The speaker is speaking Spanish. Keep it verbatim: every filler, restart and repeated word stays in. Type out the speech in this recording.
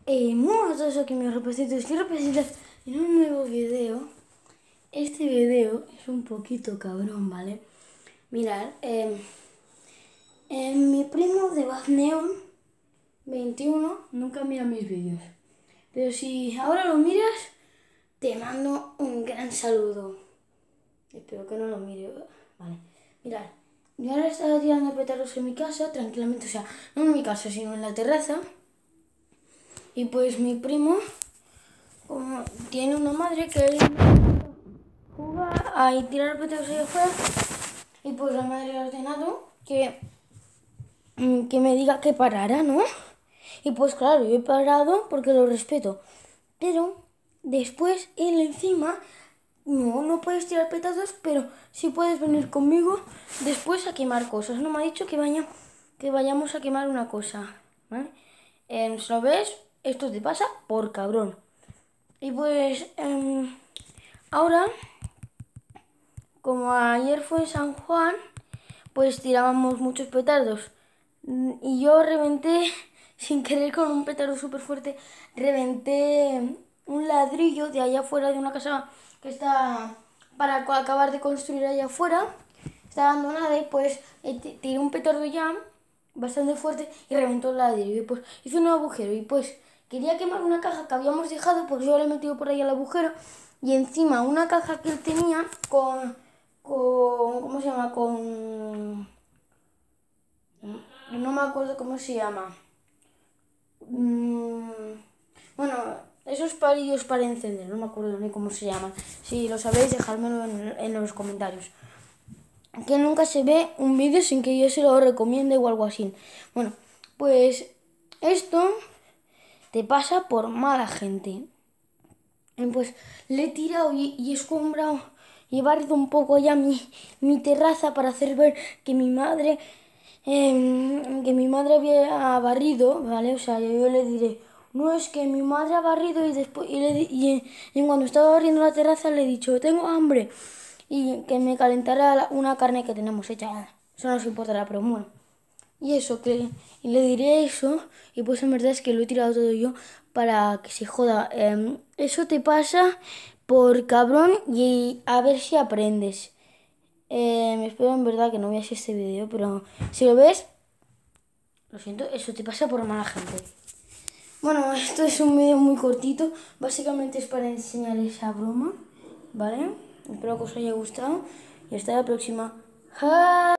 Eh, muy buenas a todos, aquí mis repasitos, quiero presentar en un nuevo video. Este video es un poquito cabrón, ¿vale? Mirad, eh, eh, mi primo de Bazneon veintiuno nunca mira mis vídeos, pero si ahora lo miras, te mando un gran saludo. Espero que no lo mire, vale. Mirad, yo ahora estaba tirando petardos en mi casa, tranquilamente, o sea, no en mi casa, sino en la terraza. Y pues mi primo, como tiene una madre que él juega a tirar petardos allá afuera, y pues la madre le ha ordenado que, que me diga que parara, ¿no? Y pues claro, yo he parado porque lo respeto. Pero después él encima, no, no puedes tirar petardos, pero sí puedes venir conmigo después a quemar cosas. No me ha dicho que, vaya, que vayamos a quemar una cosa, ¿vale? Eh, ¿Lo ves? Esto te pasa por cabrón. Y pues eh, ahora, como ayer fue San Juan, pues tirábamos muchos petardos. Y yo reventé, sin querer, con un petardo súper fuerte, reventé un ladrillo de allá afuera de una casa que está para acabar de construir allá afuera. Está abandonada y pues tiré un petardo ya bastante fuerte y reventó el ladrillo. Y pues hice un agujero y pues quería quemar una caja que habíamos dejado, pues yo le he metido por ahí al agujero. Y encima una caja que él tenía con, con ¿cómo se llama? Con... no me acuerdo cómo se llama. Mm, bueno, esos palillos para encender, no me acuerdo ni cómo se llaman. Si lo sabéis, dejádmelo en, en los comentarios. Que nunca se ve un vídeo sin que yo se lo recomiende o algo así. Bueno, pues esto te pasa por mala gente. Y pues le he tirado y, y he escombrado y he barrido un poco ya mi, mi terraza para hacer ver que mi madre eh, que mi madre había barrido, ¿vale? O sea, yo, yo le diré, no, es que mi madre ha barrido y después y, le, y, y cuando estaba barriendo la terraza le he dicho, tengo hambre, y que me calentara una carne que tenemos hecha. Eso no nos importará, pero bueno. Y eso, que y le diré eso, y pues en verdad es que lo he tirado todo yo para que se joda. Eh, eso te pasa por cabrón y a ver si aprendes. Eh, espero en verdad que no veas este vídeo, pero si lo ves, lo siento, eso te pasa por mala gente. Bueno, esto es un vídeo muy cortito, básicamente es para enseñar esa broma, ¿vale? Espero que os haya gustado y hasta la próxima. ¡Ja!